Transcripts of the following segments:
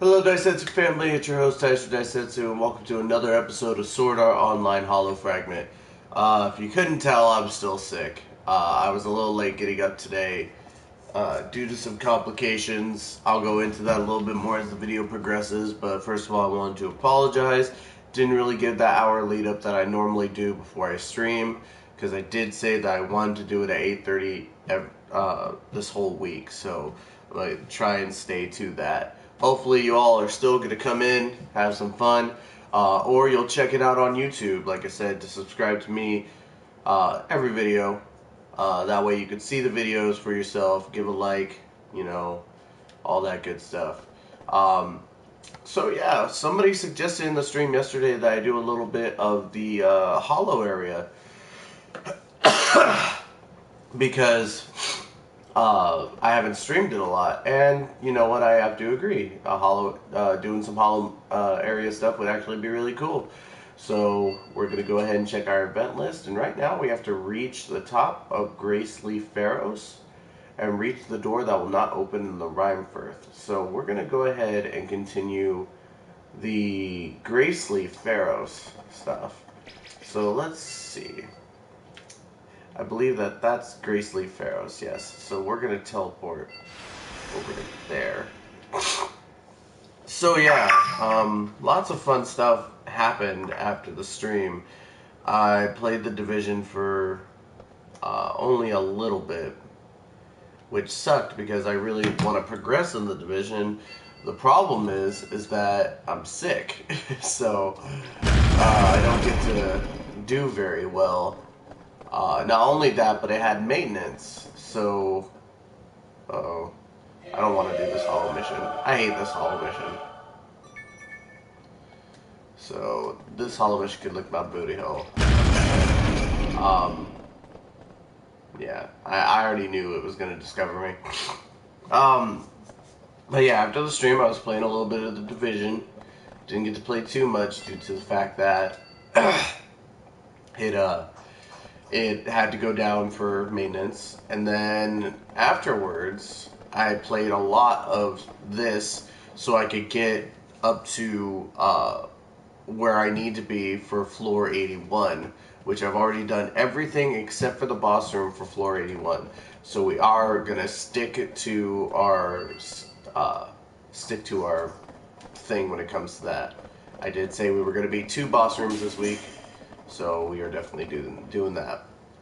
Hello Daisetsu family, it's your host Taisha Daisetsu, and welcome to another episode of Sword Art Online Hollow Fragment. If you couldn't tell, I'm still sick. I was a little late getting up today due to some complications. I'll go into that a little bit more as the video progresses, but first of all I wanted to apologize. Didn't really give that hour lead up that I normally do before I stream, because I did say that I wanted to do it at 8:30 this whole week, so like try and stay to that. Hopefully you all are still going to come in, have some fun, or you'll check it out on YouTube, like I said, to subscribe to me every video. That way you can see the videos for yourself, give a like, you know, all that good stuff. So yeah, somebody suggested in the stream yesterday that I do a little bit of the Hollow area. Because I haven't streamed it a lot, and you know what, I have to agree. Doing some Hollow area stuff would actually be really cool. So we're going to go ahead and check our event list, and right now we have to reach the top of Graceleaf Pharos and reach the door that will not open in the Rimefirth. So we're going to go ahead and continue the Graceleaf Pharos stuff. So let's see. I believe that that's Graceleaf Pharos, yes. So we're going to teleport over to there. So yeah, lots of fun stuff happened after the stream. I played the Division for only a little bit, which sucked because I really want to progress in the Division. The problem is that I'm sick, so I don't get to do very well. Not only that, but it had maintenance, so I don't want to do this hollow mission. I hate this hollow mission. So this hollow mission could lick my booty hole. Yeah, I already knew it was going to discover me. But yeah, after the stream I was playing a little bit of the Division. Didn't get to play too much due to the fact that it had to go down for maintenance, and then afterwards I played a lot of this so I could get up to where I need to be for floor 81, which I've already done everything except for the boss room for floor 81. So we are gonna stick to our thing when it comes to that. I did say we were gonna be 2 boss rooms this week, so we are definitely doing that.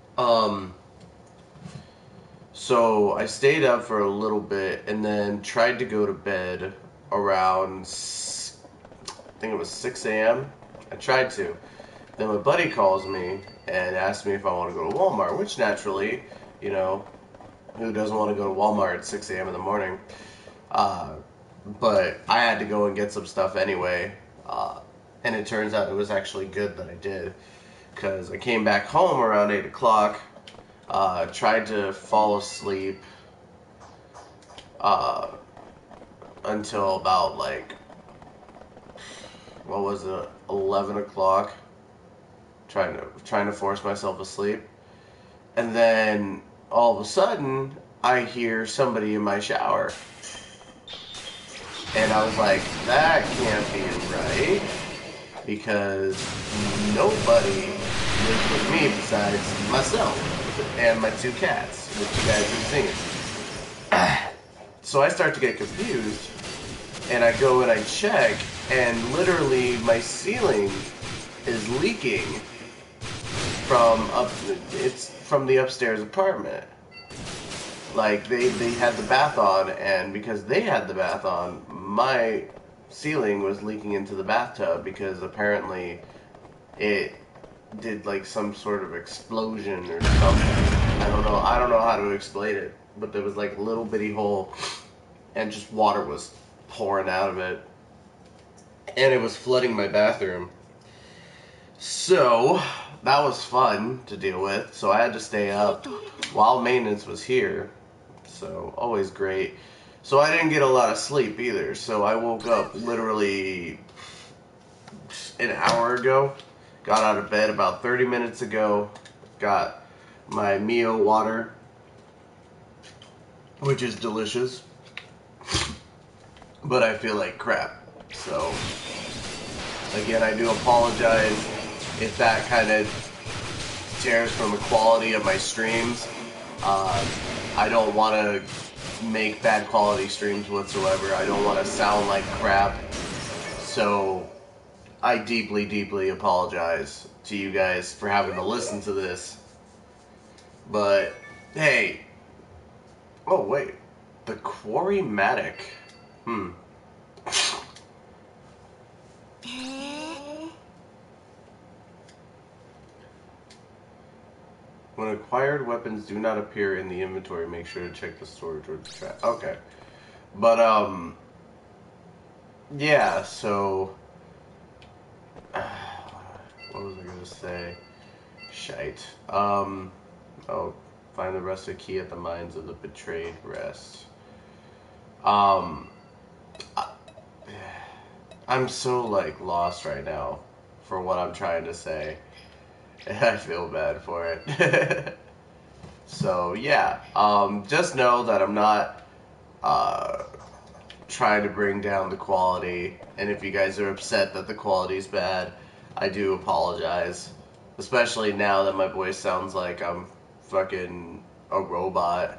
So I stayed up for a little bit and then tried to go to bed around, I think it was 6 a.m. I tried to. Then my buddy calls me and asks me if I want to go to Walmart, which naturally, you know, who doesn't want to go to Walmart at 6 a.m. in the morning? But I had to go and get some stuff anyway, and it turns out it was actually good that I did, because I came back home around 8 o'clock, tried to fall asleep until about, like, what was it, 11 o'clock, trying to force myself asleep, and then all of a sudden I hear somebody in my shower, and I was like, that can't be right, because nobody lives with me besides myself and my 2 cats, which you guys have seen. So I start to get confused, and I go and I check, and literally my ceiling is leaking from the upstairs apartment. Like, they had the bath on, and because they had the bath on, my ceiling was leaking into the bathtub, because apparently it did like some sort of explosion or something. I don't know how to explain it, but there was like a little bitty hole and just water was pouring out of it, and it was flooding my bathroom. So that was fun to deal with, so I had to stay up while maintenance was here, so always great. So I didn't get a lot of sleep either, so I woke up literally an hour ago, got out of bed about 30 minutes ago, got my Mio water, which is delicious. but I feel like crap. So, again, I do apologize if that kind of tears from the quality of my streams. I don't want to make bad quality streams whatsoever. I don't want to sound like crap. So, I deeply, deeply apologize to you guys for having to listen to this. But, hey. Oh, wait. The Quarrymatic. When acquired weapons do not appear in the inventory, make sure to check the storage or the trash. Okay. But, yeah, so... what was I gonna say? Shite. Oh, find the rusted key at the mines of the betrayed rest. I'm so, like, lost right now for what I'm trying to say. I feel bad for it. So, yeah. Just know that I'm not, trying to bring down the quality. And if you guys are upset that the quality's bad, I do apologize. Especially now that my voice sounds like I'm fucking a robot.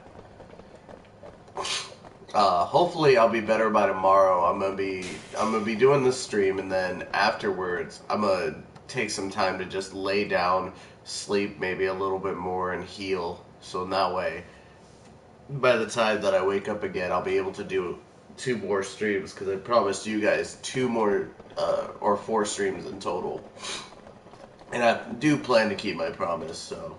Hopefully I'll be better by tomorrow. I'm gonna be doing this stream, and then afterwards I'm gonna take some time to just lay down, sleep maybe a little bit more, and heal. So in that way, by the time that I wake up again, I'll be able to do 2 more streams, because I promised you guys 2 more or 4 streams in total. And I do plan to keep my promise, so.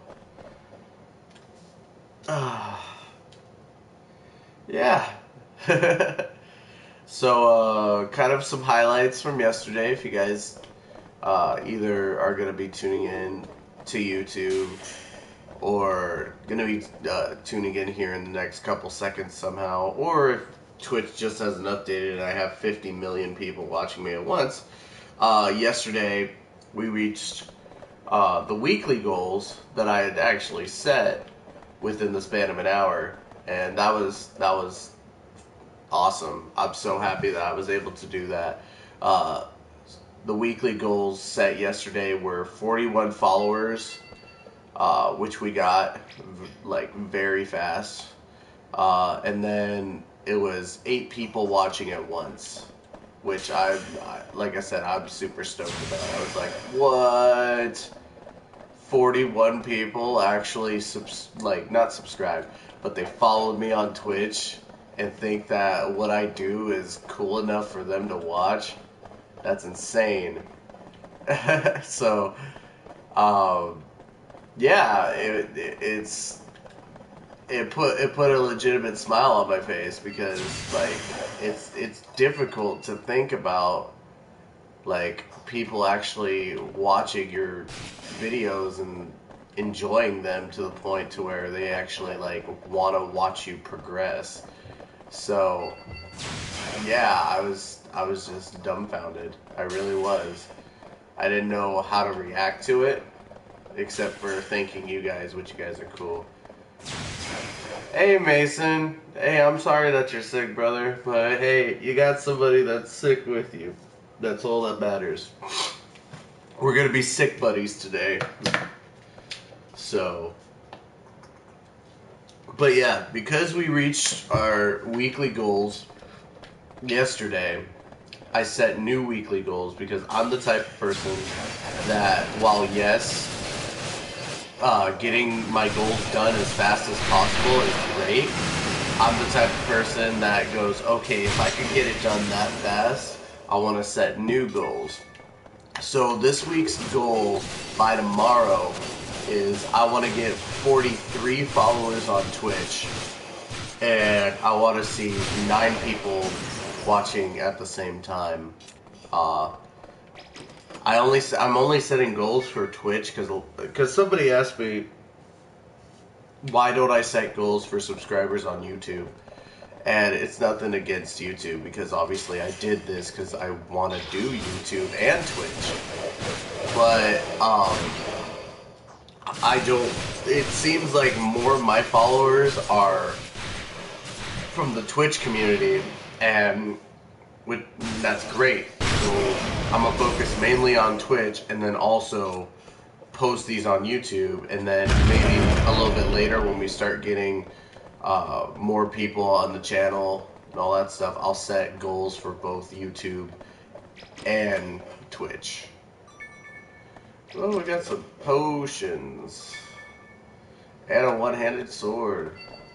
Yeah. So, kind of some highlights from yesterday. If you guys either are going to be tuning in to YouTube or going to be tuning in here in the next couple seconds somehow, or if Twitch just hasn't updated and I have 50 million people watching me at once, yesterday we reached the weekly goals that I had actually set within the span of an hour, and that was awesome. I'm so happy that I was able to do that. The weekly goals set yesterday were 41 followers, which we got like very fast, and then it was 8 people watching at once, which like I said, I'm super stoked about. I was like, what? 41 people actually not subscribed, but they followed me on Twitch and think that what I do is cool enough for them to watch. That's insane. So, yeah, it put a legitimate smile on my face, because like it's difficult to think about like people actually watching your videos and enjoying them to the point to where they actually like want to watch you progress. So yeah, I was just dumbfounded. I really was. I didn't know how to react to it, except for thanking you guys, which you guys are cool. Hey Mason, hey, I'm sorry that you're sick, brother, but hey, you got somebody that's sick with you. That's all that matters. We're gonna be sick buddies today. So, but yeah, because we reached our weekly goals yesterday, I set new weekly goals, because I'm the type of person that, while yes, getting my goals done as fast as possible is great, I'm the type of person that goes, okay, if I could get it done that fast, I want to set new goals. So this week's goal by tomorrow is I want to get 43 followers on Twitch, and I want to see 9 people watching at the same time. I'm only setting goals for Twitch because somebody asked me, why don't I set goals for subscribers on YouTube? And it's nothing against YouTube, because obviously I did this because I want to do YouTube and Twitch. But I don't. It seems like more of my followers are from the Twitch community, and which, that's great. So I'm gonna focus mainly on Twitch, and then also post these on YouTube, and then maybe a little bit later when we start getting more people on the channel and all that stuff, I'll set goals for both YouTube and Twitch. Oh, we got some potions and a one-handed sword.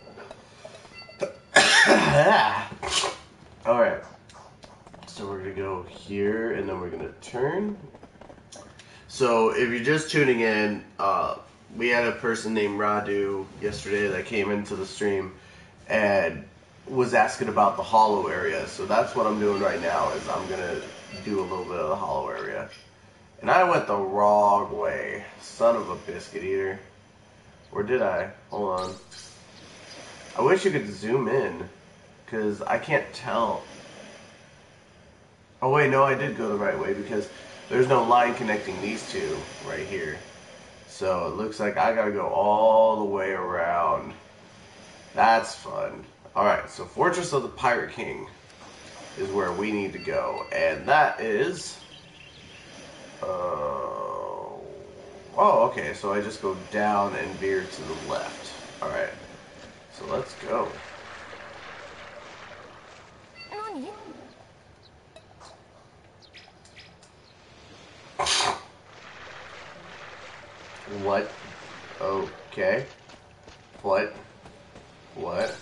Alright, so we're gonna go here, and then we're gonna turn. So if you're just tuning in, we had a person named Radu yesterday that came into the stream and was asking about the hollow area. So that's what I'm doing right now, is I'm gonna do a little bit of the hollow area. And I went the wrong way. Son of a biscuit eater. Or did I? Hold on. I wish you could zoom in, because I can't tell. Oh wait, no, I did go the right way, because there's no line connecting these two right here. So it looks like I gotta go all the way around. That's fun. Alright, so Fortress of the Pirate King is where we need to go. And that is... oh, okay, so I just go down and veer to the left. Alright, so let's go. What? Okay. What? What?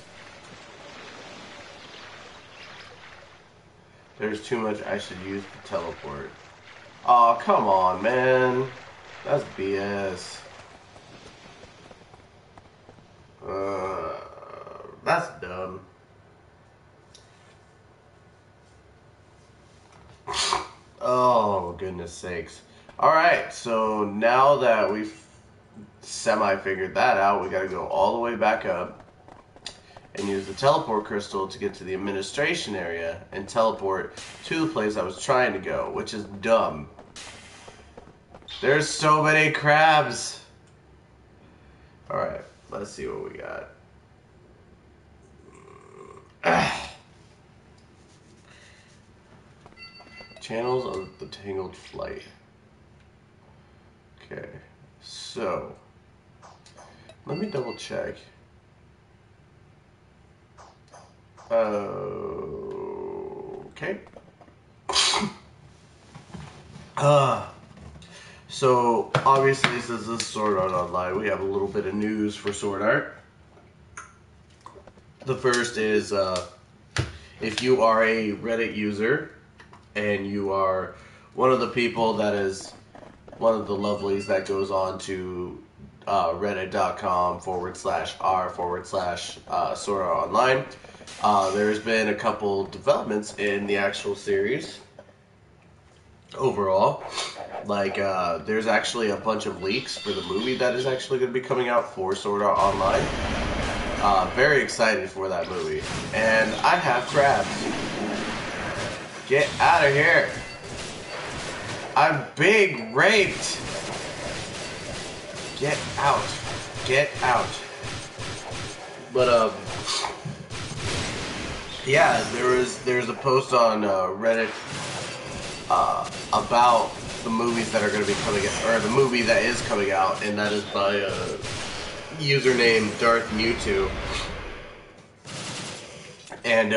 There's too much I should use to teleport. Aw, oh, come on, man. That's BS. That's dumb. Oh, goodness sakes. Alright, so now that we've semi-figured that out, we gotta go all the way back up and use the teleport crystal to get to the administration area and teleport to the place I was trying to go, which is dumb. There's so many crabs! Alright, let's see what we got. Channels of the Tangled Flight. Okay, so let me double check. Okay. So obviously, since this is Sword Art Online, we have a little bit of news for Sword Art. The first is, if you are a Reddit user and you are one of the people that is one of the lovelies that goes on to reddit.com/r/Sword Art Online, there's been a couple developments in the actual series overall. Like, there's actually a bunch of leaks for the movie that is actually going to be coming out for Sword Art Online. Very excited for that movie. And I have crabs. Get out of here. I'm being raped. Get out. Get out. But, yeah, there's a post on Reddit about the movies that are going to be coming out, or the movie that is coming out, and that is by username Darth Mewtwo. And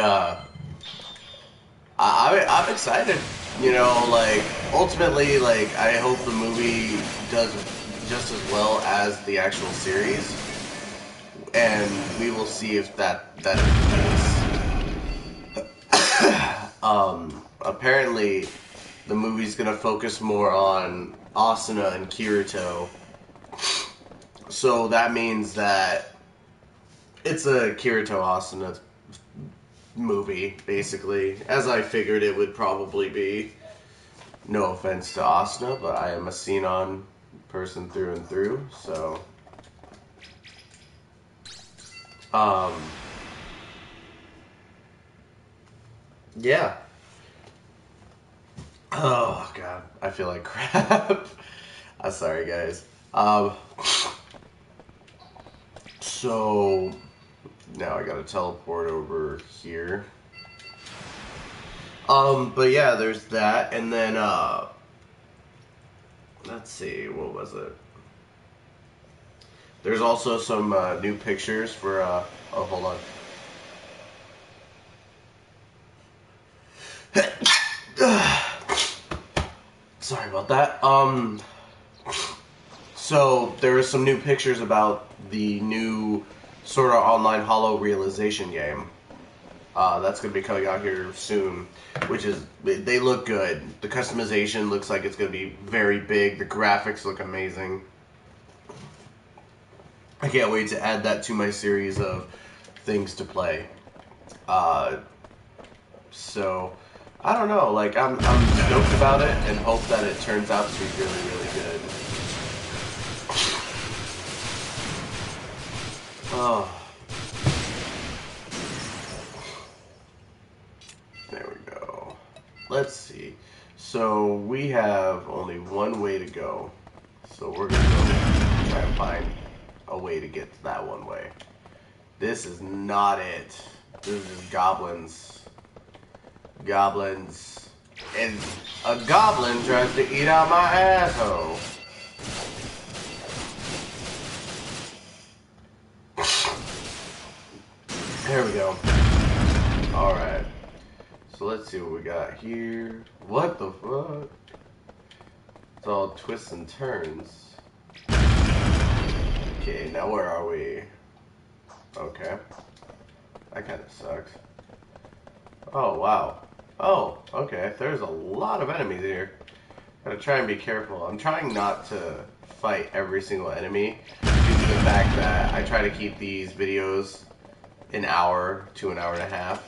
I'm excited. You know, like, ultimately, like, I hope the movie does just as well as the actual series, and we will see if that is the case. Apparently, the movie's gonna focus more on Asuna and Kirito, so that means that it's a Kirito Asuna movie, basically, as I figured it would probably be. No offense to Asuna, but I am a Sinon person through and through, so yeah. Oh god, I feel like crap. I'm sorry, guys. So now I gotta teleport over here. But yeah, there's that, and then let's see, what was it? There's also some new pictures for oh, hold on. Sorry about that. So there are some new pictures about the new Sword Art Online Hollow Realization game. That's going to be coming out here soon, which is, they look good. The customization looks like it's going to be very big. The graphics look amazing. I can't wait to add that to my series of things to play. So, I don't know, like, I'm stoked about it and hope that it turns out to be really, really good. Oh. There we go. Let's see. So, we have only one way to go. So, we're going to go try and find a way to get to that one way. This is not it. This is just goblins. Goblins. And a goblin tries to eat out my asshole. There we go. Alright. So let's see what we got here. What the fuck? It's all twists and turns. Okay, now where are we? Okay. That kind of sucks. Oh, wow. Oh, okay. There's a lot of enemies here. Gotta try and be careful. I'm trying not to fight every single enemy due to the fact that I try to keep these videos an hour to an hour and a half.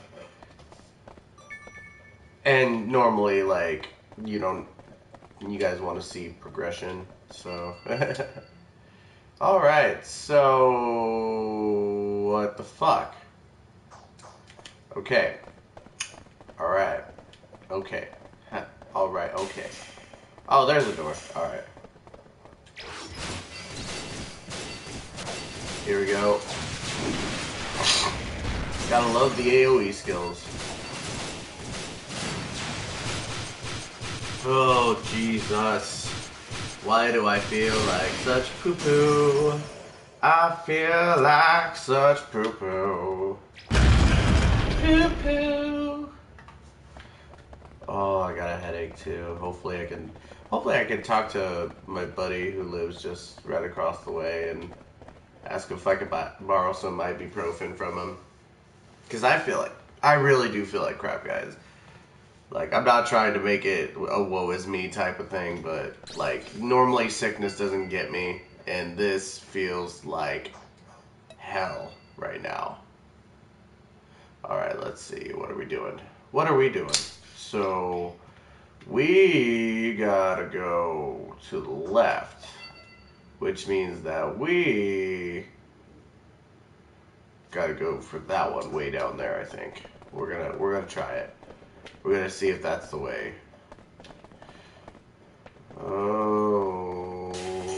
And normally, like, you guys want to see progression, so. Alright, so what the fuck? Okay. Alright. Okay. Alright, okay. Oh, there's a door. Alright. Here we go. Gotta love the AoE skills. Oh, Jesus. Why do I feel like such poo-poo? I feel like such poo-poo. Poo-poo. Oh, I got a headache too. Hopefully I can talk to my buddy who lives just right across the way and ask if I could borrow some ibuprofen from him. Because I really do feel like crap, guys. Like, I'm not trying to make it a woe is me type of thing, but, like, normally sickness doesn't get me, and this feels like hell right now. Alright, let's see. What are we doing? What are we doing? So, we gotta go to the left, which means that we gotta go for that one way down there, I think. We're gonna try it. We're gonna see if that's the way. Oh,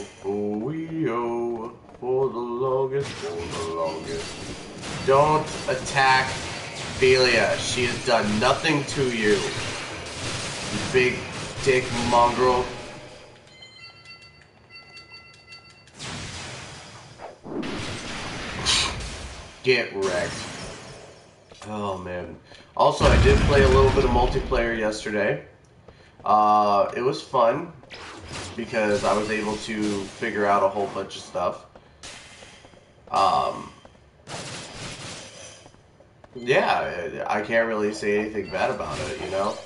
for the longest, Don't attack Ophelia. She has done nothing to you. You big dick mongrel. Get wrecked. Oh, man. Also, I did play a little bit of multiplayer yesterday. It was fun because I was able to figure out a whole bunch of stuff. Yeah, I can't really say anything bad about it, you know?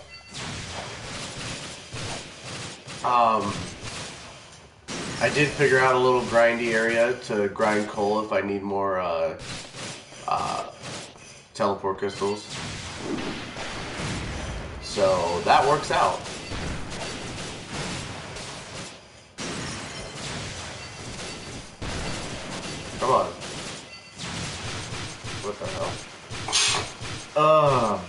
I did figure out a little grindy area to grind coal if I need more, teleport crystals. So that works out. Come on. What the hell?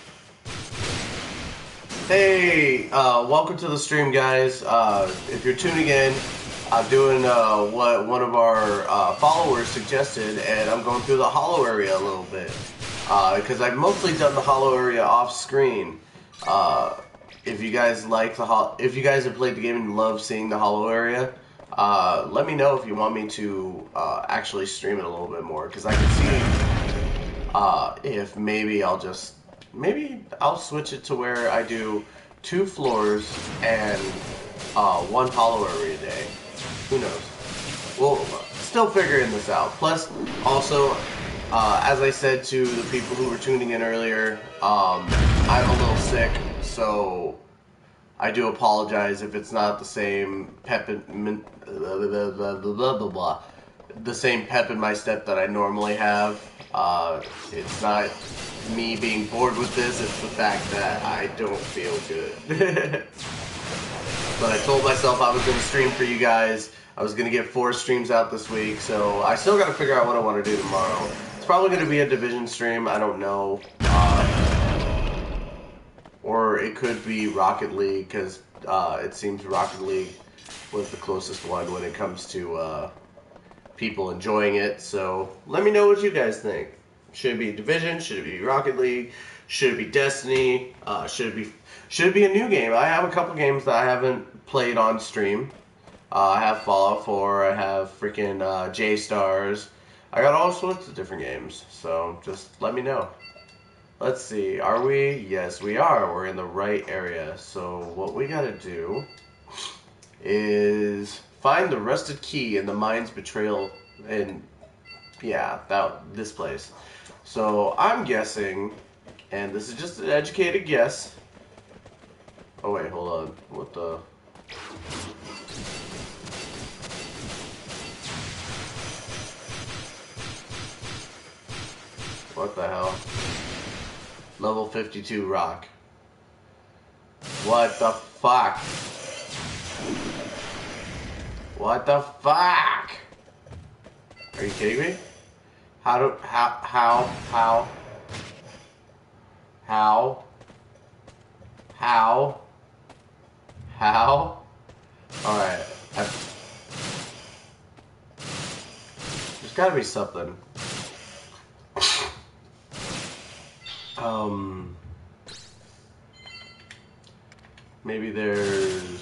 Hey, welcome to the stream, guys. If you're tuning in, I'm doing what one of our followers suggested, and I'm going through the hollow area a little bit. Because I've mostly done the hollow area off screen. If you guys like if you guys have played the game and love seeing the hollow area, let me know if you want me to actually stream it a little bit more, because I can see if maybe I'll switch it to where I do 2 floors and 1 hollow area a day. Who knows? We'll still figuring this out. Plus, also, as I said to the people who were tuning in earlier, I'm a little sick, so I do apologize if it's not the same the same pep in my step that I normally have. It's not me being bored with this, it's the fact that I don't feel good. But I told myself I was going to stream for you guys. I was going to get 4 streams out this week, so I still got to figure out what I want to do tomorrow. It's probably going to be a Division stream, I don't know. Or it could be Rocket League, because it seems Rocket League was the closest one when it comes to people enjoying it. So let me know what you guys think. Should it be Division? Should it be Rocket League? Should it be Destiny? Should it be a new game? I have a couple games that I haven't played on stream. I have Fallout 4. I have freaking J-Stars. I got all sorts of different games. So just let me know. Let's see. Are we? Yes, we are. We're in the right area. So what we gotta do is find the rusted key in the mine's betrayal. And yeah, this place. So I'm guessing, and this is just an educated guess. Oh wait, hold on. What the? What the hell? Level 52 rock. What the fuck? What the fuck? Are you kidding me? How? Alright. There's gotta be something. Maybe there's...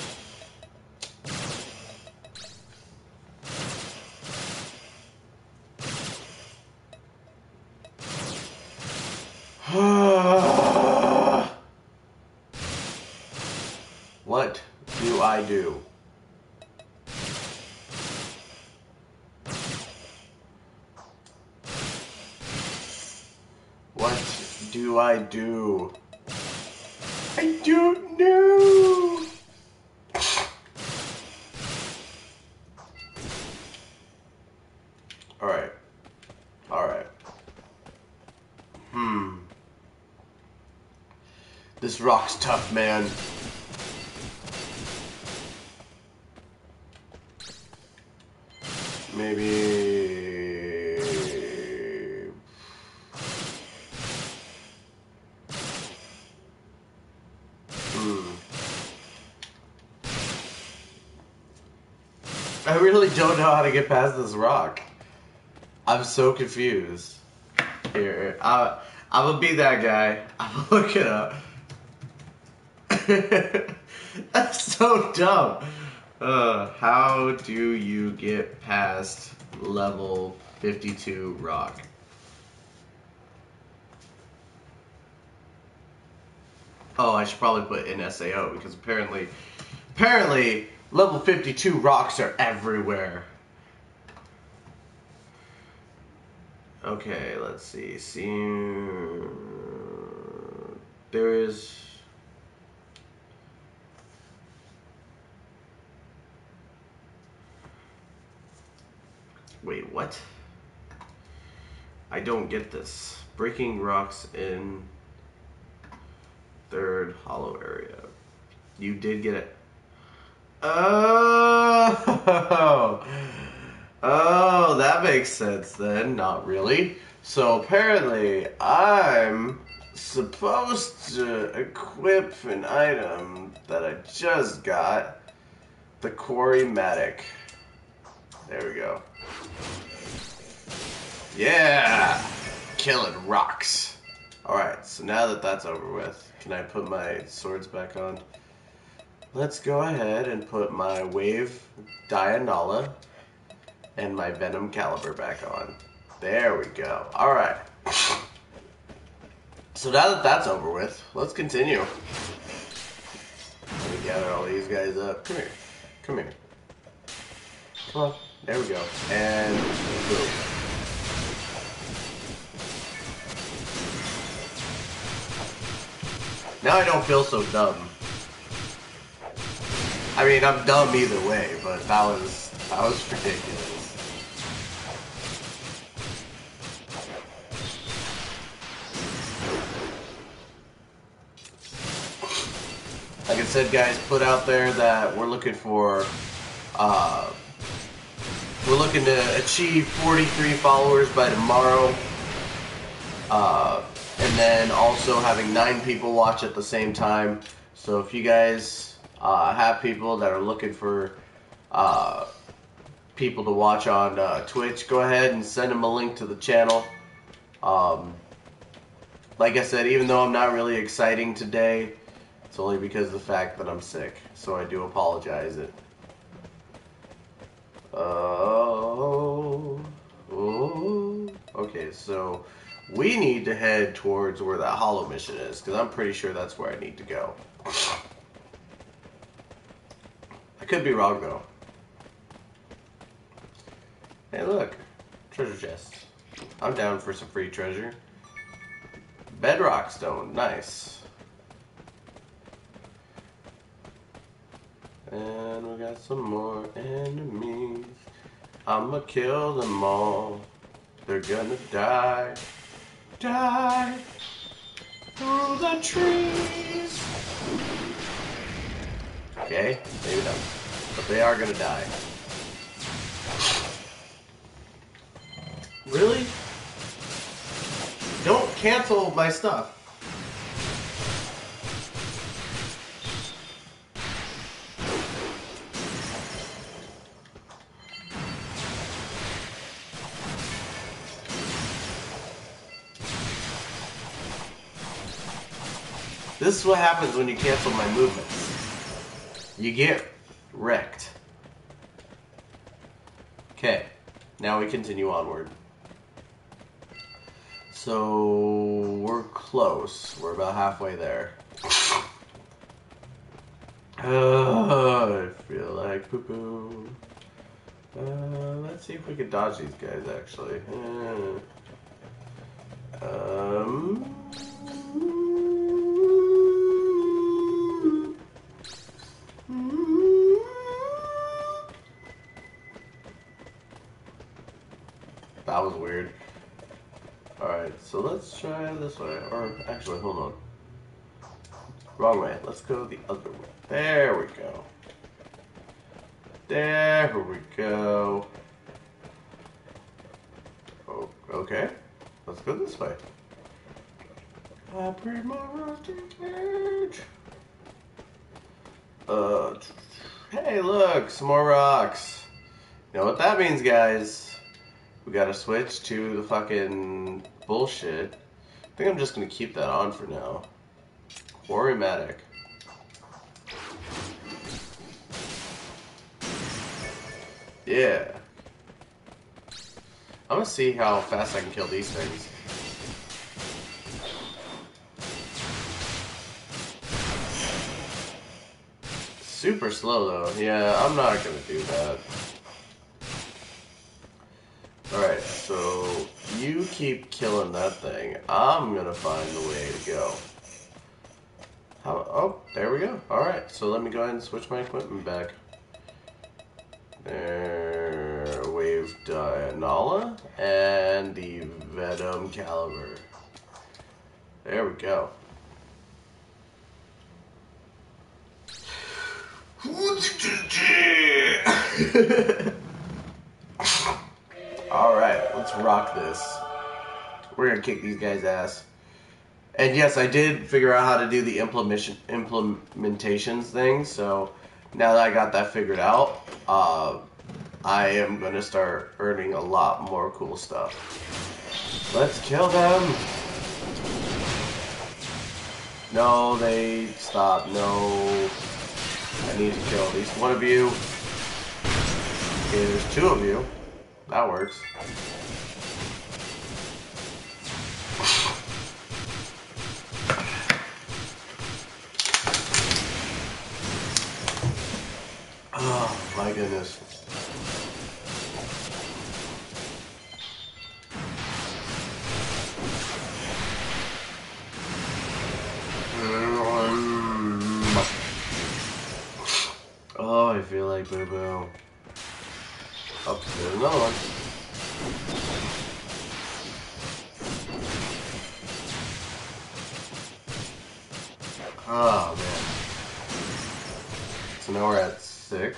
What do I do? What do I do? I don't know. Alright. Alright. This rock's tough, man. Maybe... I really don't know how to get past this rock. I'm so confused. Here, I'm gonna be that guy. I'm gonna look it up. That's so dumb. How do you get past level 52 rock? Oh, I should probably put in SAO because apparently level 52 rocks are everywhere. Okay, let's see. There is... Wait, what? I don't get this. Breaking rocks in 3rd hollow area. You did get it. Oh! Oh, that makes sense then. Not really. So apparently, I'm supposed to equip an item that I just got. The Quarrymatic. There we go. Yeah! Killing rocks. Alright, so now that that's over with, can I put my swords back on? Let's go ahead and put my Wave Dianala and my Venom Caliber back on. There we go. Alright. So now that that's over with, let's continue. Let me gather all these guys up. Come here. Come here. Come on. There we go. And boom. Now I don't feel so dumb. I mean, I'm dumb either way, but that was ridiculous. Like I said, guys, put out there that we're looking for, we're looking to achieve 43 followers by tomorrow. And then also having 9 people watch at the same time. So if you guys have people that are looking for people to watch on Twitch, go ahead and send them a link to the channel. Like I said, even though I'm not really exciting today, it's only because of the fact that I'm sick. So I do apologize. Okay, so we need to head towards where that hollow mission is, because I'm pretty sure that's where I need to go. I could be wrong, though. Hey, look. Treasure chest. I'm down for some free treasure. Bedrock stone. Nice. And we got some more enemies. I'ma kill them all. They're gonna die. Die through the trees. Okay, maybe not. But they are gonna die. Really? Don't cancel my stuff. This is what happens when you cancel my movements. You get wrecked. Okay, now we continue onward. So, we're close. We're about halfway there. I feel like poo-poo. Let's see if we can dodge these guys, actually. That was weird. Alright, so let's try this way. Or, actually, hold on. Wrong way. Let's go the other way. There we go. There we go. Oh, okay. Let's go this way. I bring my rusty cage. Hey, look, some more rocks. You know what that means, guys? We gotta switch to the fucking bullshit. I think I'm just gonna keep that on for now. Quarrymatic. Yeah. I'm gonna see how fast I can kill these things. Super slow though. Yeah, I'm not gonna do that. Alright, so you keep killing that thing. I'm gonna find the way to go. Oh, there we go. Alright, so let me go ahead and switch my equipment back. There, Wave Dianala and the Venom Caliber. There we go. Alright, let's rock this. We're gonna kick these guys' ass. And yes, I did figure out how to do the implementations thing, so now that I got that figured out, I am gonna start earning a lot more cool stuff. Let's kill them! No, they stop. No. I need to kill at least one of you. Okay, there's two of you. That works. Oh, my goodness. Oh, I feel like boo-boo. Oh, there's another one. Oh, man. So now we're at 6.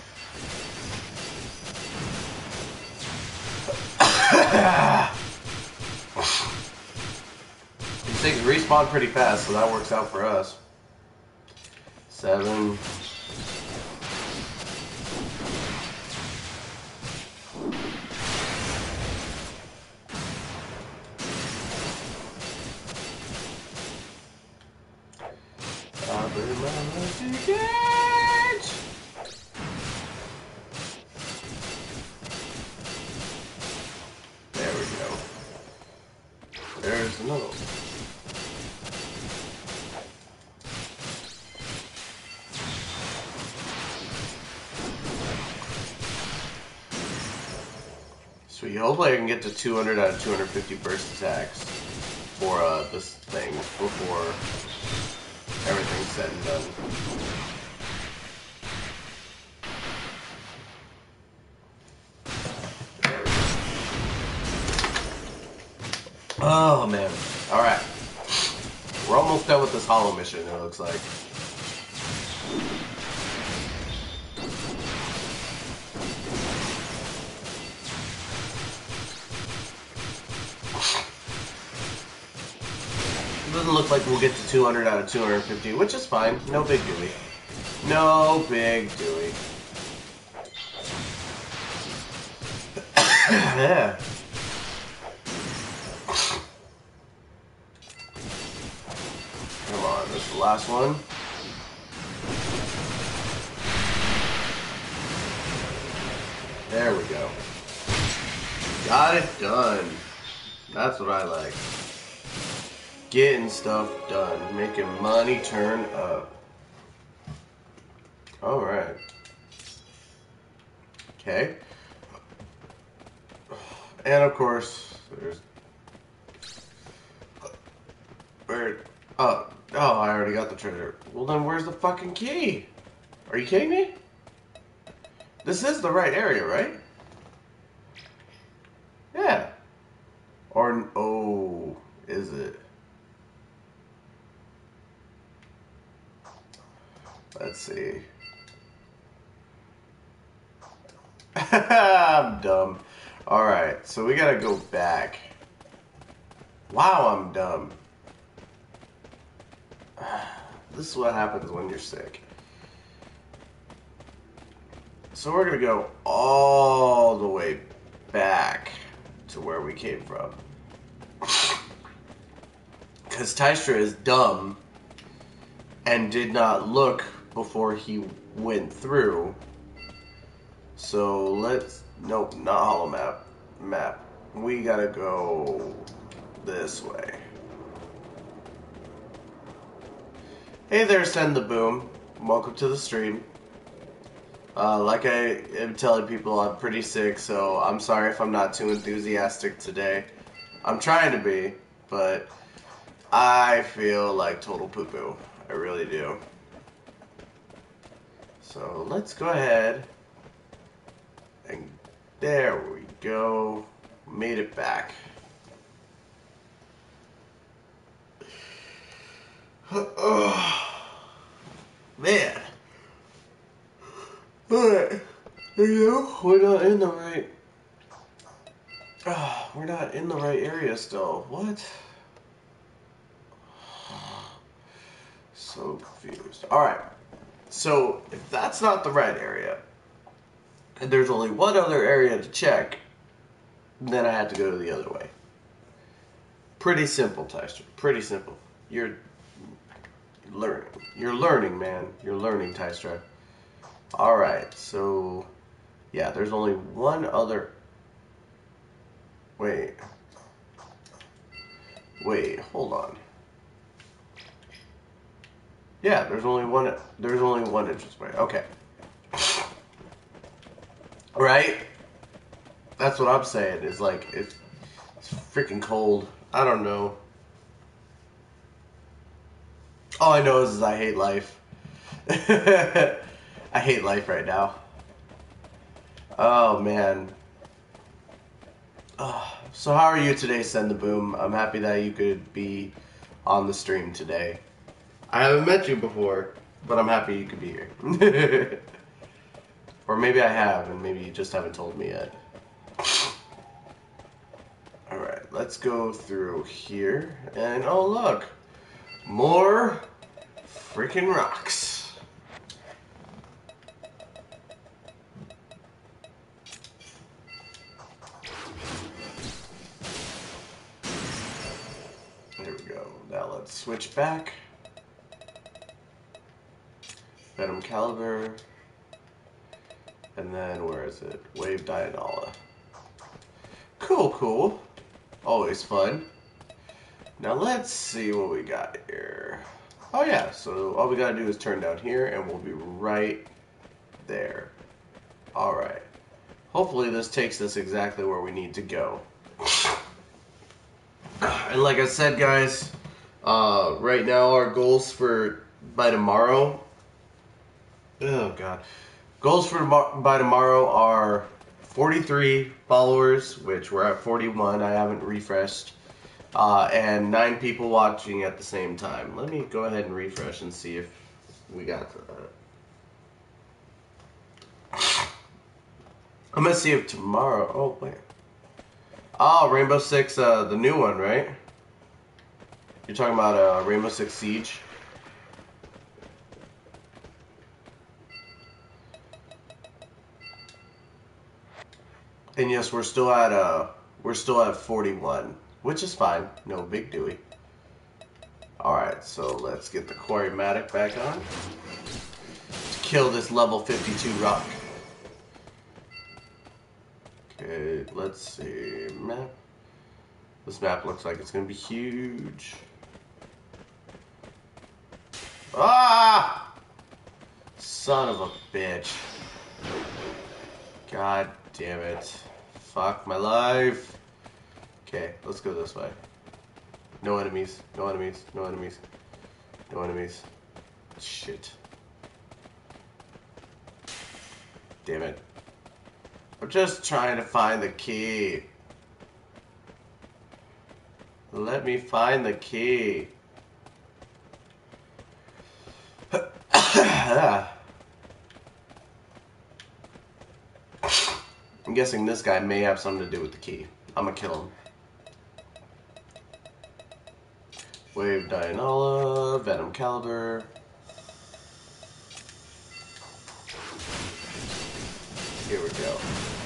These things respawn pretty fast, so that works out for us. 7. There we go. There's another one. Sweet. Hopefully I can get to 200 out of 250 burst attacks for this thing before everything's said and done. Oh man. Alright. We're almost done with this hollow mission, it looks like. It doesn't look like we'll get to 200 out of 250, which is fine. No big deal. No big deal. Yeah. Come on, this is the last one. There we go. Got it done. That's what I like. Getting stuff done. Making money turn up. Alright. Okay. And of course, there's... Where... Oh, I already got the treasure. Well then where's the fucking key? Are you kidding me? This is the right area, right? Yeah. Or, oh, is it? Let's see. I'm dumb. Alright, so we gotta go back. Wow, I'm dumb. This is what happens when you're sick. So we're gonna go all the way back to where we came from. Because Tystra is dumb and did not look before he went through. So let's... Nope, not hollow map. We gotta go this way. Hey there, Send the Boom. Welcome to the stream. Like I am telling people, I'm pretty sick, so I'm sorry if I'm not too enthusiastic today. I'm trying to be, but I feel like total poo-poo. I really do. So let's go ahead and there we go. Made it back. Man. But, you know, we're not in the right... we're not in the right area still. What? So confused. Alright. So, if that's not the right area, and there's only one other area to check, then I have to go to the other way. Pretty simple, Tyster. Pretty simple. You're Learning. You're learning, man. You're learning, Tystra. Alright, so... Yeah, there's only one other... Wait. Wait, hold on. Yeah, there's only one entranceway. Okay. Right? That's what I'm saying, is like, it's freaking cold. I don't know. All I know is I hate life. I hate life right now. Oh, man. So how are you today, Send the Boom? I'm happy that you could be on the stream today. I haven't met you before, but I'm happy you could be here. Or maybe I have, and maybe you just haven't told me yet. Alright, let's go through here. And oh look! More freaking rocks. There we go. Now let's switch back. Venom Caliber. And then, where is it? Wave Dianola. Cool, cool. Always fun. Now let's see what we got here. Oh yeah, so all we gotta do is turn down here and we'll be right there. Alright. Hopefully this takes us exactly where we need to go. And like I said, guys, right now our goals for by tomorrow... Oh god. Goals for by tomorrow are 43 followers, which we're at 41. I haven't refreshed. And 9 people watching at the same time. Let me go ahead and refresh and see if we got to that. I'm going to see if tomorrow... Oh, wait. Oh, Rainbow Six, the new one, right? You're talking about Rainbow Six Siege? And yes, we're still at 41, which is fine. No big deal. Alright, so let's get the Quarrymatic back on to kill this level 52 rock. Okay, let's see. Map. This map looks like it's gonna be huge. Ah! Son of a bitch. God damn it. Fuck my life. Okay, let's go this way. No enemies, no enemies, no enemies, no enemies. Shit. Damn it. I'm just trying to find the key. Let me find the key. I'm guessing this guy may have something to do with the key. I'm gonna kill him. Wave Dianola, Venom Caliber. Here we go.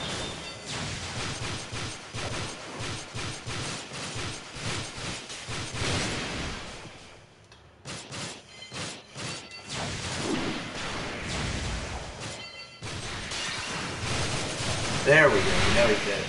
There we go. Now he's dead.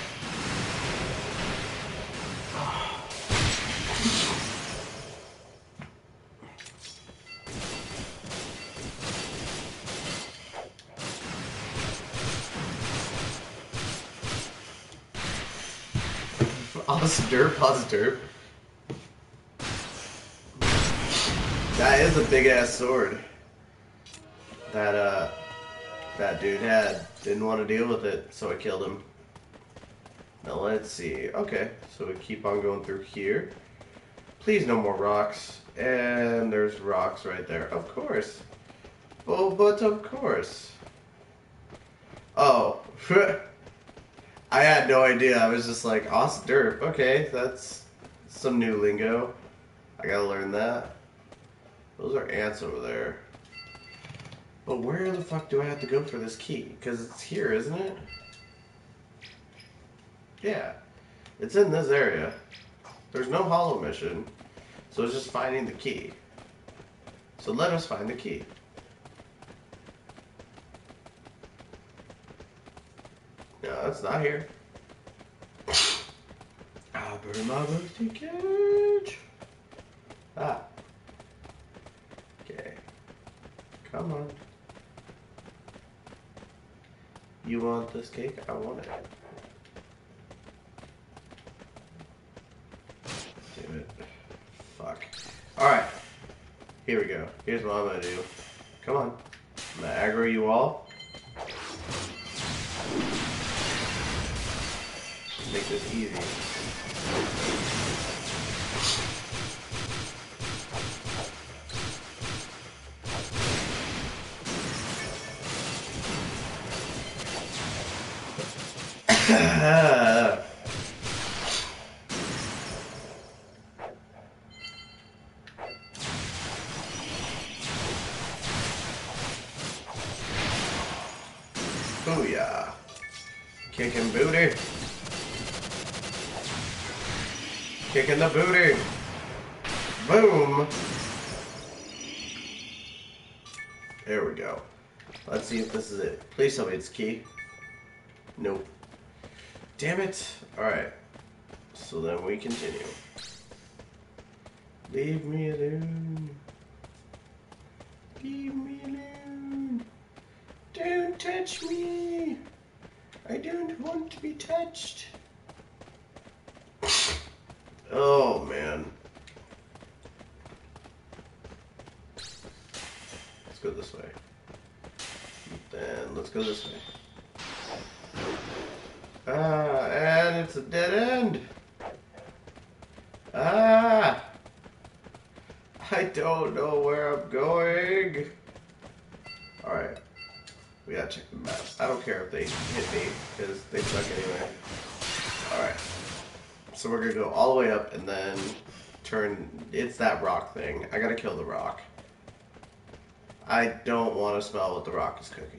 Derp. That is a big ass sword. That dude had. Didn't want to deal with it, so I killed him. Now let's see. Okay, so we keep on going through here. Please no more rocks. And there's rocks right there. Of course. Oh, but of course. Oh. I had no idea. I was just like, awesome derp. Okay, that's some new lingo. I gotta learn that. Those are ants over there. But where the fuck do I have to go for this key? Because it's here, isn't it? Yeah. It's in this area. There's no hollow mission. So it's just finding the key. So let us find the key. No, it's not here. I burned my rusty cage. Ah. Okay. Come on. You want this cake? I want it. Damn it. Fuck. Alright. Here we go. Here's what I'm gonna do. Come on. I'm gonna aggro you all. Make this easy. Booyah. Kicking booty. Kicking the booty. Boom. There we go. Let's see if this is it. Please tell me it's key. Nope. Damn it. Alright. So then we continue. Leave me alone. Leave me alone. Don't touch me. I don't want to be touched. Oh, man. Let's go this way. Then let's go this way. Ah, and it's a dead end. Ah. I don't know where I'm going. Alright. We gotta check the map. I don't care if they hit me, because they suck anyway. Alright. So we're gonna go all the way up and then turn... It's that rock thing. I gotta kill the rock. I don't want to smell what the rock is cooking.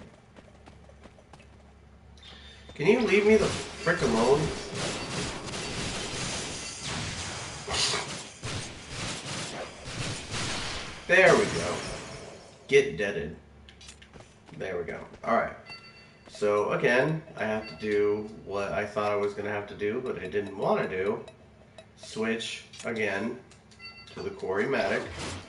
Can you leave me the frick alone? There we go. Get deaded. There we go. Alright. So, again, I have to do what I thought I was going to have to do, but I didn't want to do. Switch, again, to the Quarry-matic.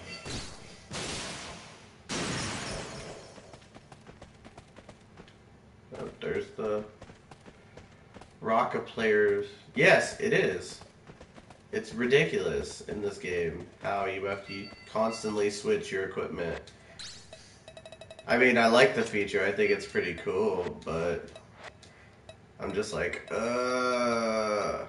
Oh, there's the Rock of Players. Yes, it is. It's ridiculous in this game how you have to constantly switch your equipment. I mean, I like the feature. I think it's pretty cool, but I'm just like, Alright,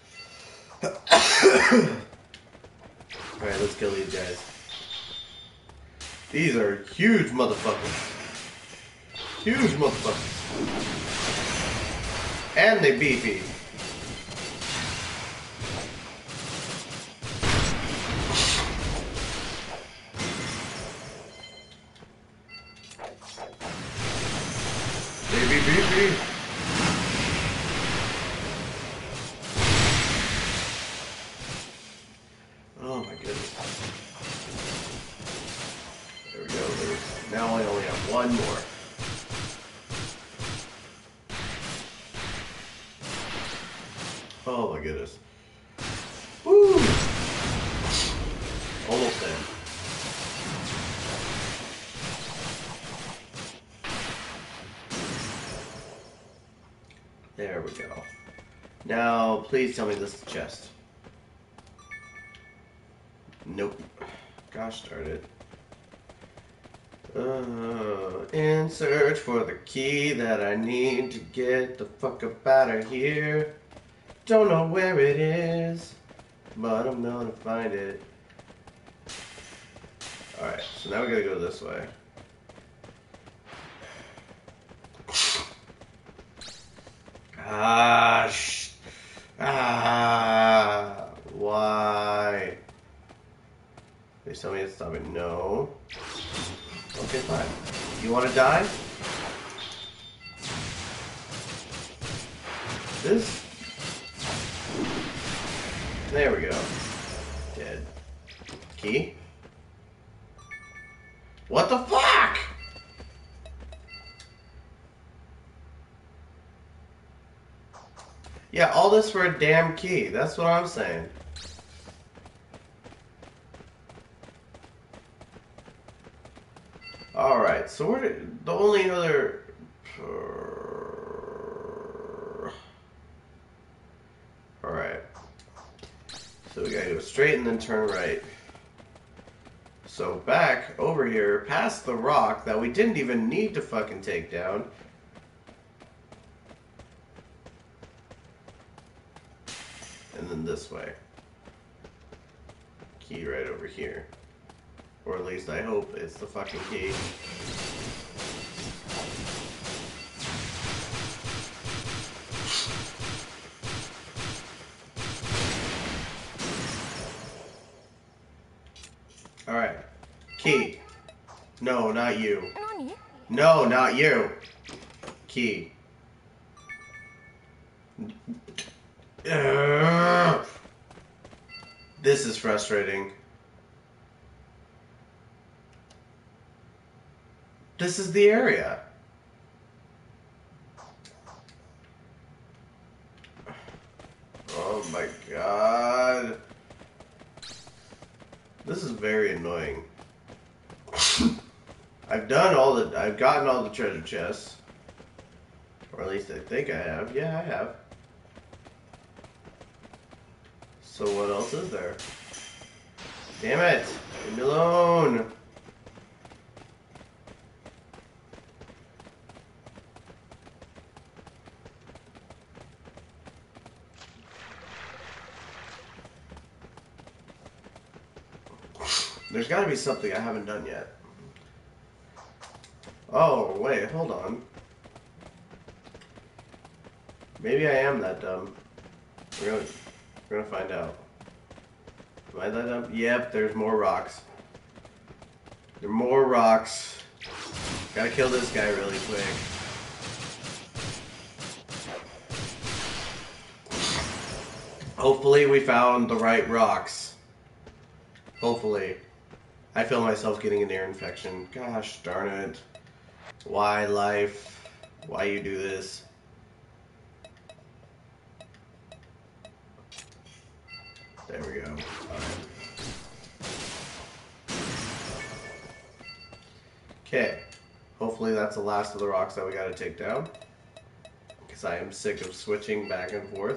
let's kill these guys. These are huge motherfuckers. Huge motherfuckers. And they beefy. Baby beefy. Oh my goodness. There we go. Now I only have one more. Oh my goodness. Woo! Almost there. There we go. Now, please tell me this is the chest. Nope. Gosh darn it. In search for the key that I need to get the fuck up out of here. Don't know where it is, but I'm gonna find it. Alright, so now we gotta go this way. Why? Please tell me it's stopping. No. Okay, fine. You want to die? This? There we go. Dead. Key? What the fuck? Yeah, all this for a damn key. That's what I'm saying. Alright, so the only other... Alright. So we gotta go straight and then turn right. So back over here, past the rock that we didn't even need to fucking take down. And then this way. Key right over here. Or at least I hope it's the fucking key. Alright. Key. No, not you. No, not you. Key. This is frustrating. This is the area. Oh my god. This is very annoying. I've gotten all the treasure chests. Or at least I think I have. Yeah, I have. So what else is there? Damn it! Leave me alone! There's gotta be something I haven't done yet. Oh, wait, hold on. Maybe I am that dumb. We're gonna find out. Am I that dumb? Yep, there's more rocks. There are more rocks. Gotta kill this guy really quick. Hopefully we found the right rocks. Hopefully. I feel myself getting an ear infection. Gosh darn it. Why life? Why you do this? There we go. Alright. Okay. Hopefully that's the last of the rocks that we gotta take down. Because I am sick of switching back and forth.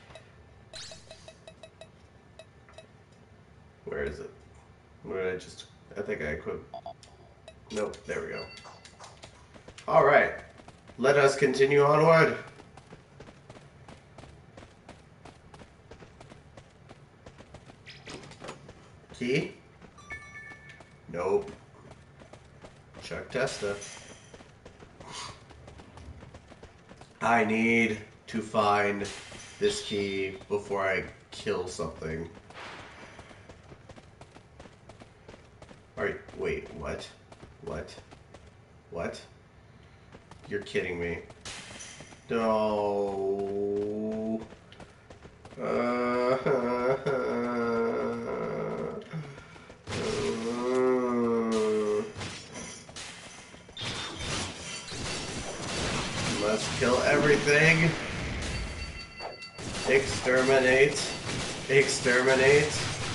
Where is it? Where did I think I equipped. Nope, there we go. Alright. Let us continue onward. Key? Nope. Chuck Testa. I need to find this key before I kill something. Wait, what? What? What? You're kidding me. No. Let's kill everything. Exterminate. Exterminate.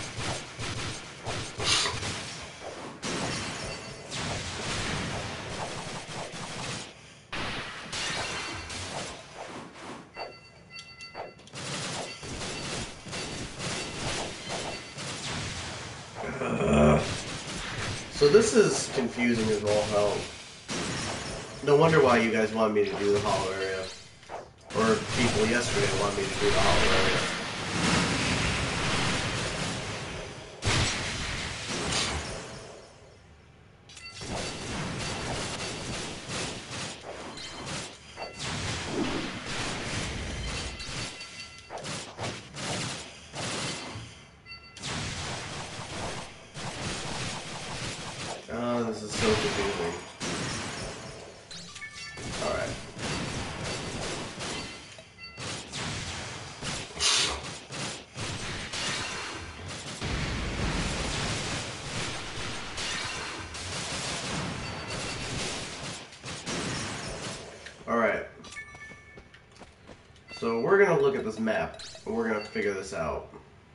So this is confusing as all hell. No wonder why you guys want me to do the hollow area. Or people yesterday want me to do the hollow area. Oh, this is so confusing. Alright. So we're gonna look at this map and we're gonna figure this out.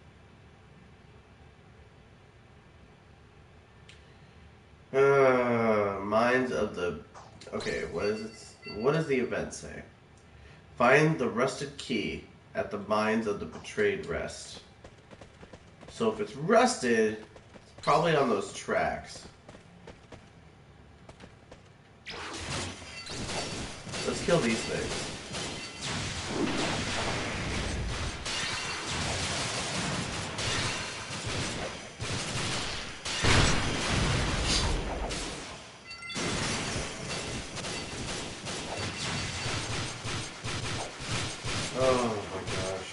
Mines of the... Okay, what is it? What does the event say? Find the rusted key at the mines of the betrayed rest. So if it's rusted, it's probably on those tracks. Let's kill these things. Oh my gosh.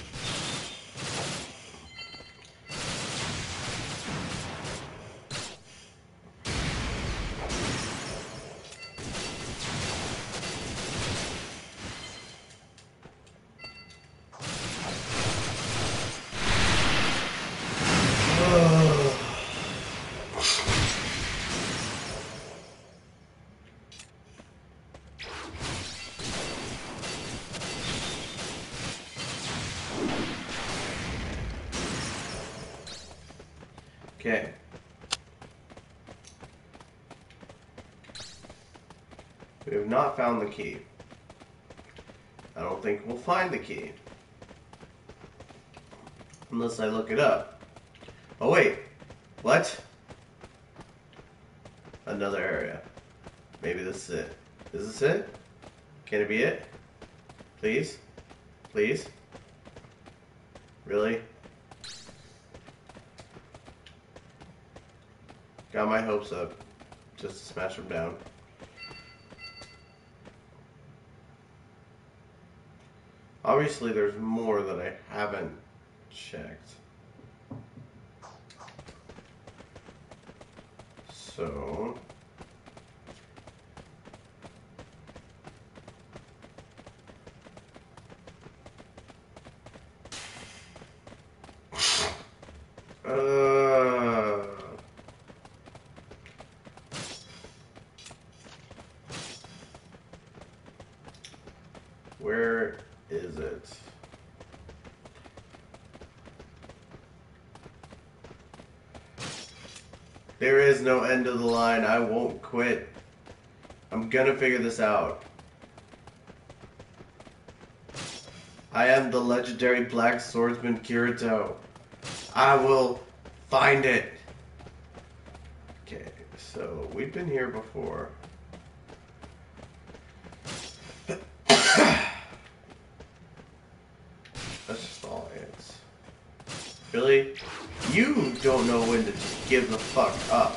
Okay. We have not found the key. I don't think we'll find the key. Unless I look it up. Oh wait. What? Another area. Maybe this is it. Is this it? Can it be it? Please? Please? Really? Got my hopes up. Just to smash them down. Obviously there's more that I haven't checked. So... Where is it? There is no end of the line. I won't quit. I'm gonna figure this out. I am the legendary Black Swordsman Kirito. I will find it. Okay, so we've been here before. That's just all it is. Really? You don't know when to just give the fuck up.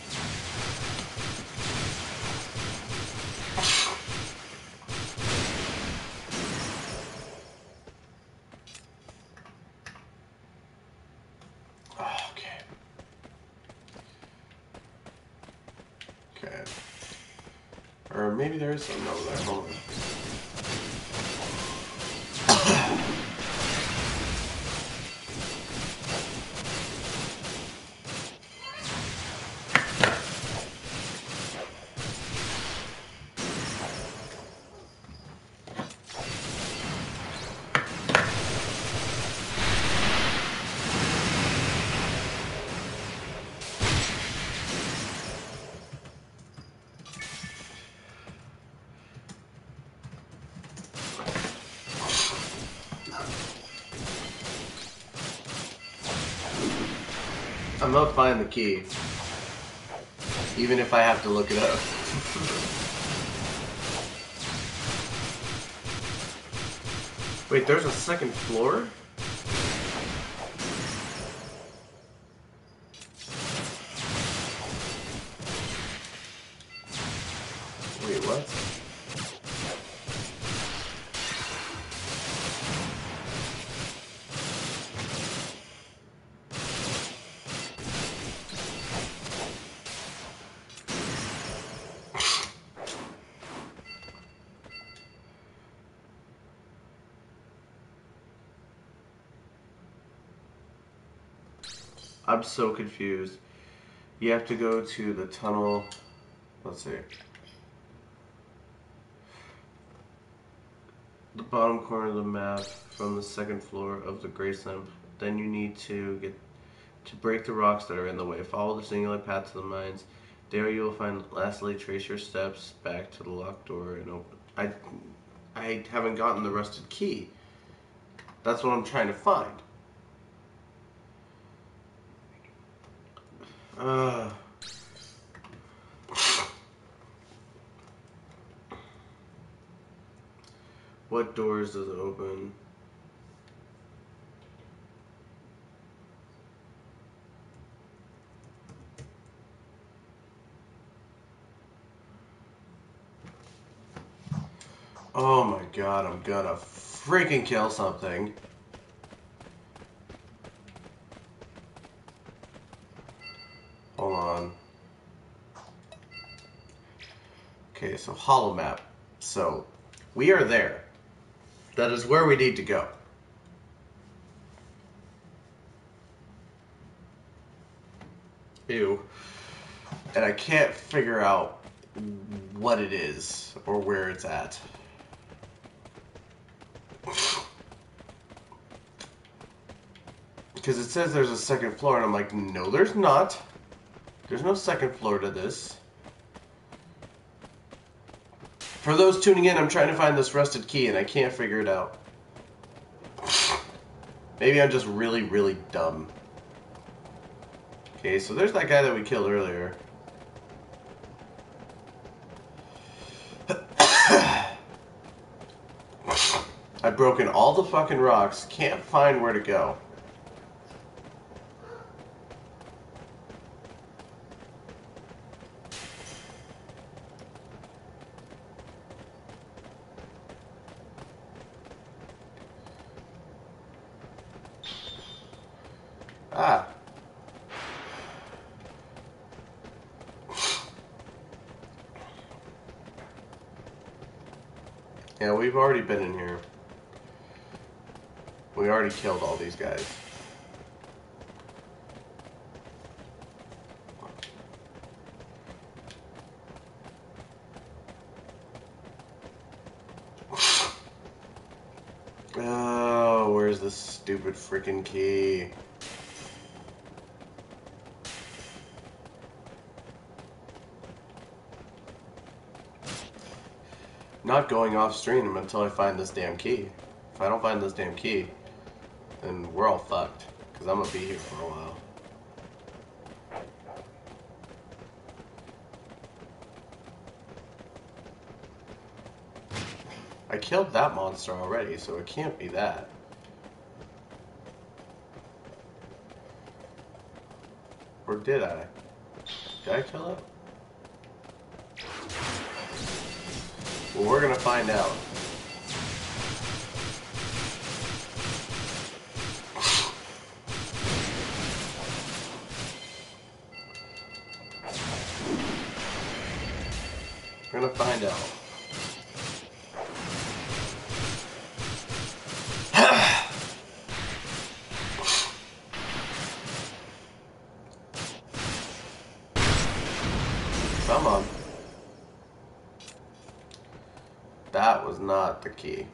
Okay. Okay. Or maybe there is something over there. Hold on. I'm not finding the key. Even if I have to look it up. Wait, there's a second floor? Wait, what? I'm so confused. You have to go to the tunnel. Let's see. the bottom corner of the map from the second floor of the Graceland. Then you need to get to break the rocks that are in the way. Follow the singular path to the mines. There you will find. Lastly, trace your steps back to the locked door and open. I haven't gotten the rusted key. That's what I'm trying to find. What doors does it open? Oh my god, I'm gonna freaking kill something. Hold on. Okay, so hollow map. So, we are there. That is where we need to go. Ew. And I can't figure out what it is or where it's at. Because it says there's a second floor, and I'm like, no, there's not. There's no second floor to this. For those tuning in, I'm trying to find this rusted key, and I can't figure it out. Maybe I'm just really, really dumb. Okay, so there's that guy that we killed earlier. I've broken all the fucking rocks. Can't find where to go. Ah. Yeah, we've already been in here. We already killed all these guys. Oh, where's the stupid freaking key? Not going off stream until I find this damn key. If I don't find this damn key, then we're all fucked. Because I'm going to be here for a while. I killed that monster already, so it can't be that. Or did I? Did I kill it? Well, we're gonna find out. We're gonna find out. Come on. That was not the key.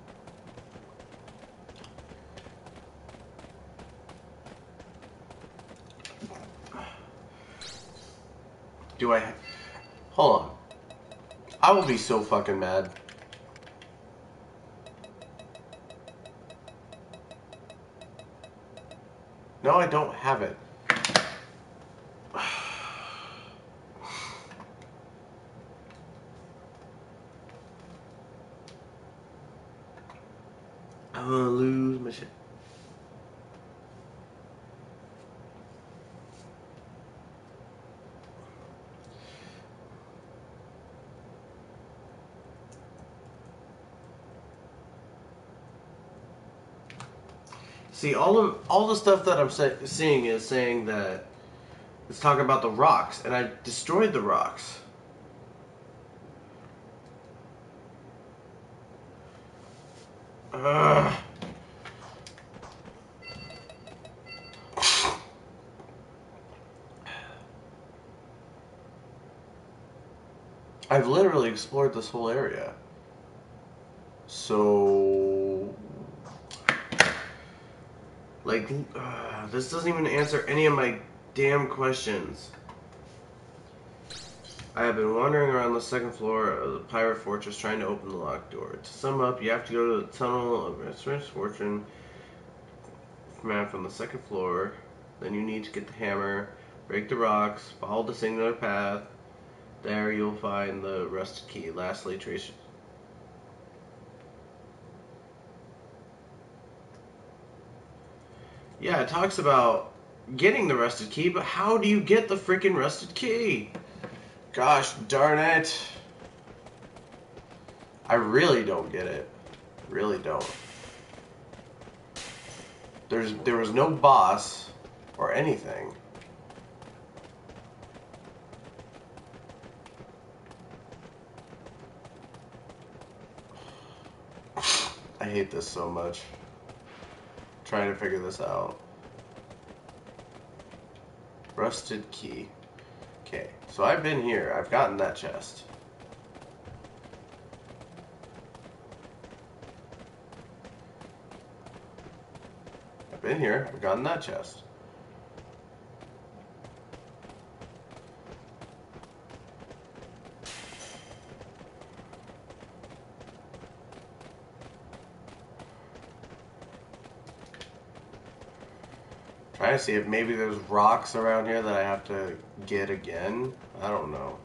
Do I... Hold on. I will be so fucking mad. No, I don't have it. I'm gonna lose my shit. See, all the stuff that I'm seeing is saying that it's talking about the rocks, and I destroyed the rocks. Ugh. I've literally explored this whole area. So, like, this doesn't even answer any of my damn questions. I have been wandering around the second floor of the pirate fortress trying to open the locked door. To sum up, you have to go to the tunnel of misfortune map from the second floor. Then you need to get the hammer, break the rocks, follow the singular path. There you'll find the rusted key. Lastly, trace. Yeah, it talks about getting the rusted key, but how do you get the freaking rusted key? Gosh darn it. I really don't get it. Really don't. There was no boss or anything. I hate this so much. Trying to figure this out. Rusted key. Okay, so I've been here. I've gotten that chest. I've been here. I've gotten that chest. Trying to see if maybe there's rocks around here that I have to get again. I don't know.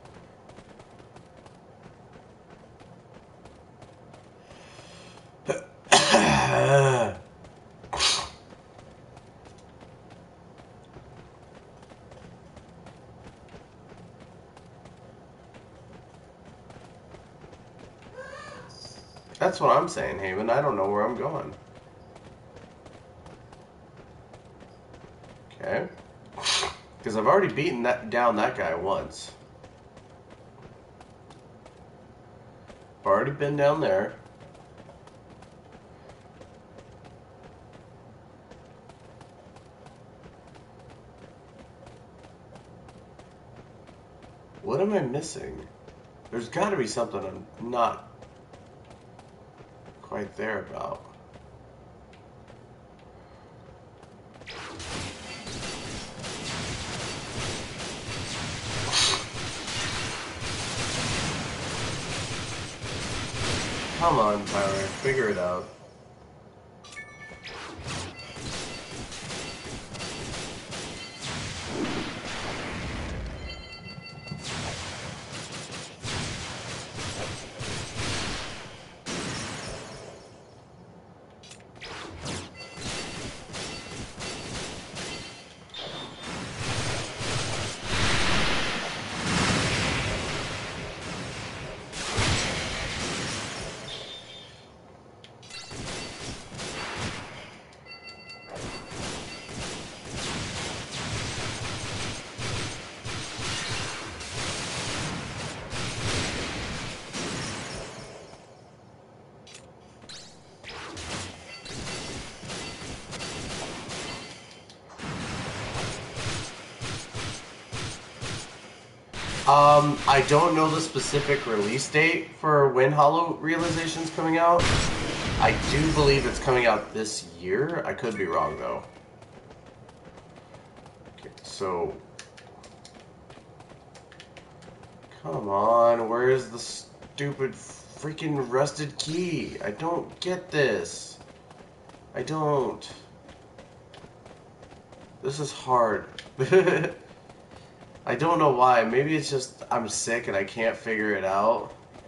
That's what I'm saying, Haven. I don't know where I'm going. Okay. Because I've already beaten down that guy once. I've already been down there. What am I missing? There's got to be something I'm not quite there about. Come on, Tyler, figure it out. I don't know the specific release date for when Hollow Realization's coming out. I do believe it's coming out this year. I could be wrong, though. Okay, so... Come on, where's the stupid freaking rusted key? I don't get this. I don't. This is hard. I don't know why. Maybe it's just I'm sick and I can't figure it out.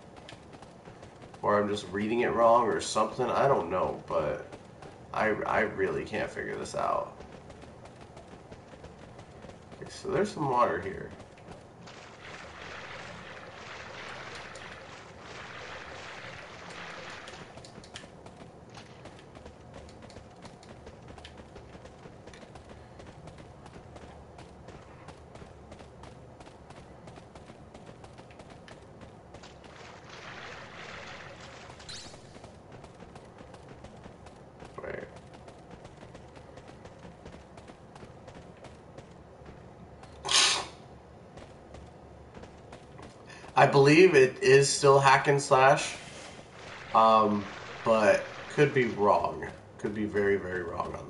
Or I'm just reading it wrong or something. I don't know, but I really can't figure this out. Okay, so there's some water here. I believe it is still hack and slash. But could be wrong. Could be very, very wrong on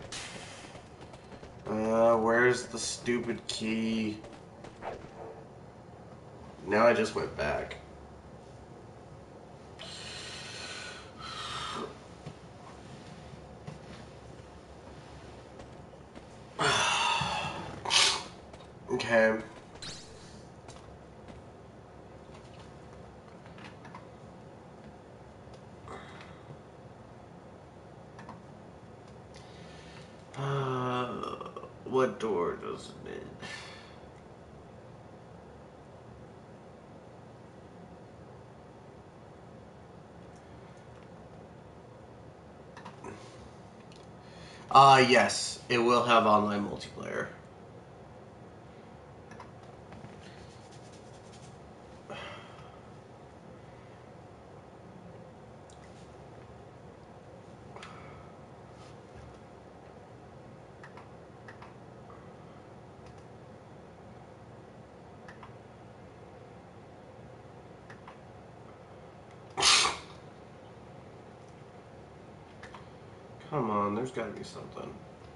that. Where's the stupid key? Now I just went back. Okay. What door does it need? Yes, it will have online multiplayer. Come on, there's gotta be something.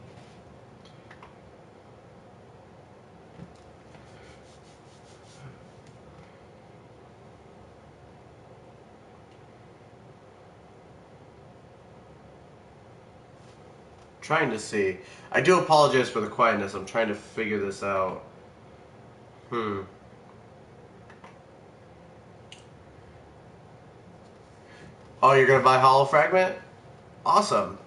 Trying to see. I do apologize for the quietness. I'm trying to figure this out. Oh, you're gonna buy Hollow Fragment? Awesome.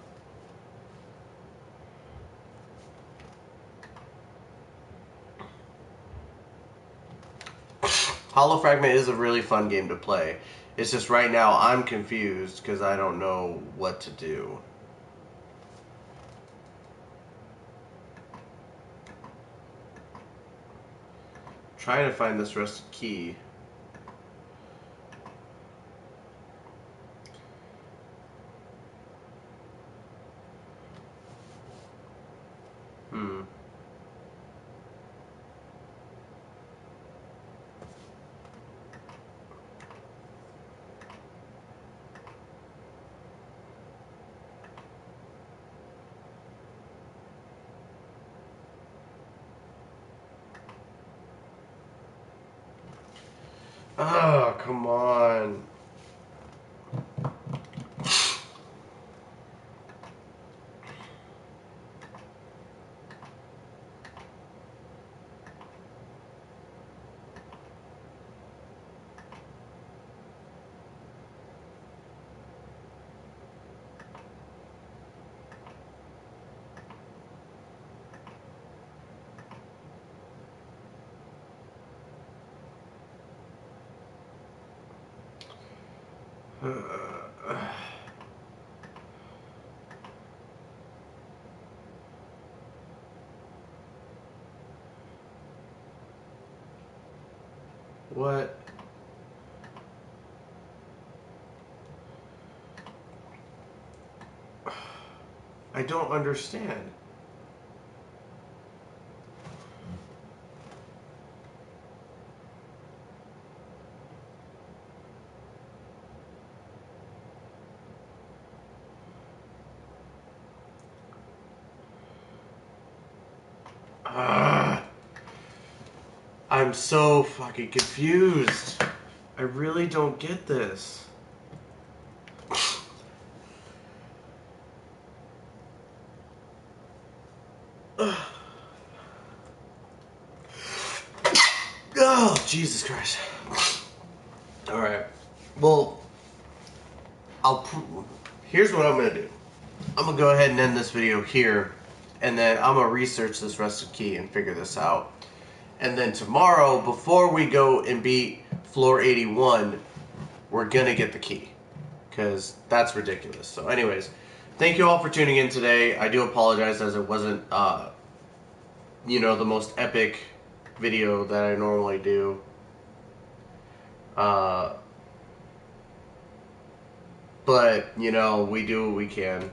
Hollow Fragment is a really fun game to play. It's just right now I'm confused because I don't know what to do. Trying to find this rusted key. Oh, come on. What? I don't understand. I'm so fucking confused. I really don't get this. Oh, Jesus Christ. Alright. Well, here's what I'm going to do. I'm going to go ahead and end this video here, and then I'm going to research this rusted key and figure this out. And then tomorrow, before we go and beat floor 81, we're going to get the key. Because that's ridiculous. So anyways, thank you all for tuning in today. I do apologize as it wasn't, the most epic video that I normally do. But, we do what we can.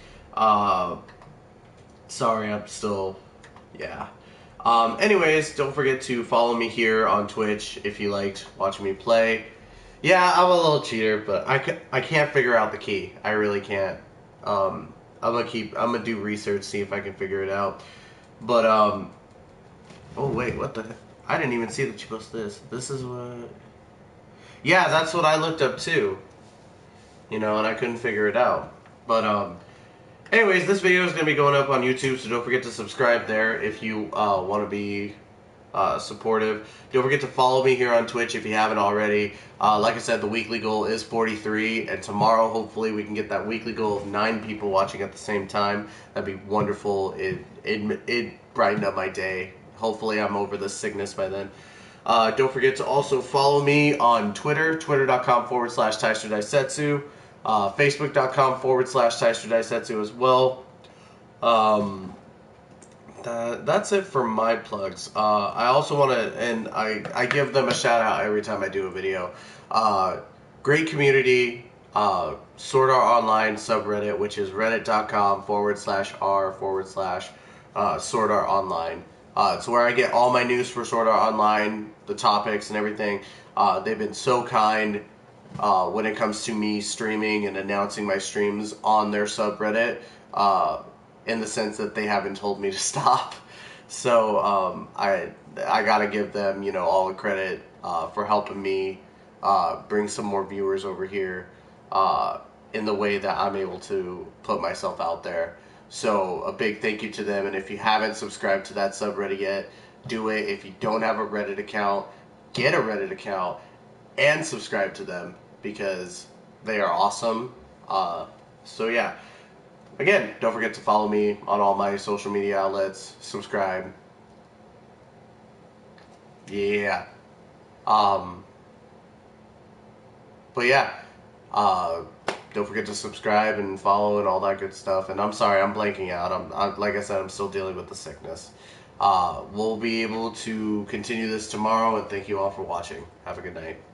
Sorry, I'm still, yeah. Anyways, don't forget to follow me here on Twitch if you liked watching me play. Yeah, I'm a little cheater, but I can't figure out the key. I really can't. I'm gonna do research, see if I can figure it out. But oh wait, what the heck? I didn't even see that you posted this. This is what. Yeah, that's what I looked up too. And I couldn't figure it out. But anyways, this video is gonna be going up on YouTube, so don't forget to subscribe there if you want to be supportive. Don't forget to follow me here on Twitch if you haven't already. Like I said, the weekly goal is 43, and tomorrow hopefully we can get that weekly goal of 9 people watching at the same time. That'd be wonderful. It brightened up my day. Hopefully I'm over this sickness by then. Don't forget to also follow me on Twitter, twitter.com/TaisterDaisetsu, facebook.com/TaisterDaisetsu as well. That's it for my plugs. I also want to, and I give them a shout out every time I do a video. Great community, Sword Art Online subreddit, which is reddit.com/r/Sword Art Online. It's where I get all my news for Sword Art Online, the topics and everything. They've been so kind when it comes to me streaming and announcing my streams on their subreddit. In the sense that they haven't told me to stop. So I gotta give them, all the credit for helping me bring some more viewers over here in the way that I'm able to put myself out there. So a big thank you to them, and if you haven't subscribed to that subreddit yet, do it. If you don't have a Reddit account, get a Reddit account and subscribe to them because they are awesome. So yeah. Again, don't forget to follow me on all my social media outlets. Subscribe. Yeah. But yeah. Don't forget to subscribe and follow and all that good stuff. And I'm sorry, I'm blanking out. Like I said, I'm still dealing with the sickness. We'll be able to continue this tomorrow, and thank you all for watching. Have a good night.